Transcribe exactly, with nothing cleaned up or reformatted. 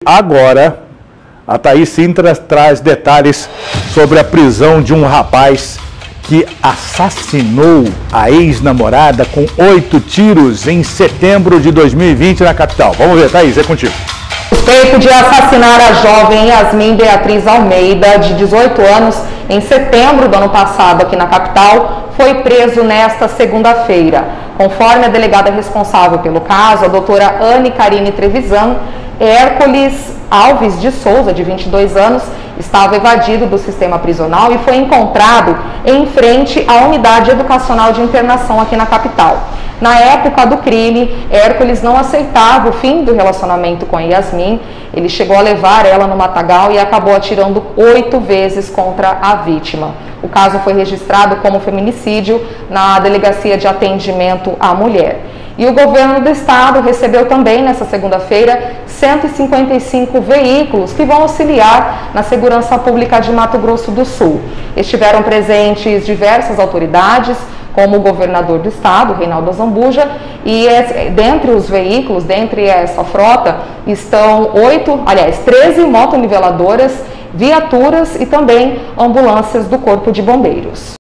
Agora, a Thaís Sintra traz detalhes sobre a prisão de um rapaz que assassinou a ex-namorada com oito tiros em setembro de dois mil e vinte na capital. Vamos ver, Thaís, é contigo. Suspeito de assassinar a jovem Yasmin Beatriz Almeida, de dezoito anos, em setembro do ano passado aqui na capital, foi preso nesta segunda-feira. Conforme a delegada responsável pelo caso, a doutora Anne Karine Trevisan, Hércules Alves de Souza, de vinte e dois anos, estava evadido do sistema prisional e foi encontrado em frente à unidade educacional de internação aqui na capital. Na época do crime, Hércules não aceitava o fim do relacionamento com a Yasmin. Ele chegou a levar ela no matagal e acabou atirando oito vezes contra a vítima. O caso foi registrado como feminicídio na Delegacia de Atendimento à Mulher. E o governo do estado recebeu também, nessa segunda-feira, cento e cinquenta e cinco veículos que vão auxiliar na segurança pública de Mato Grosso do Sul. Estiveram presentes diversas autoridades, como o governador do estado, Reinaldo Azambuja, e dentre os veículos, dentre essa frota, estão oito, aliás, treze motoniveladoras, viaturas e também ambulâncias do Corpo de Bombeiros.